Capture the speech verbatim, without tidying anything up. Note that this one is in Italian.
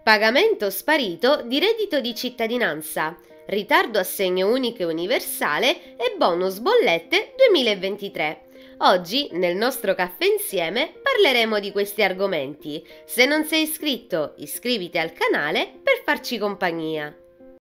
Pagamento sparito di reddito di cittadinanza, ritardo assegno unico e universale e bonus bollette duemilaventitré. Oggi, nel nostro caffè insieme, parleremo di questi argomenti. Se non sei iscritto, iscriviti al canale per farci compagnia.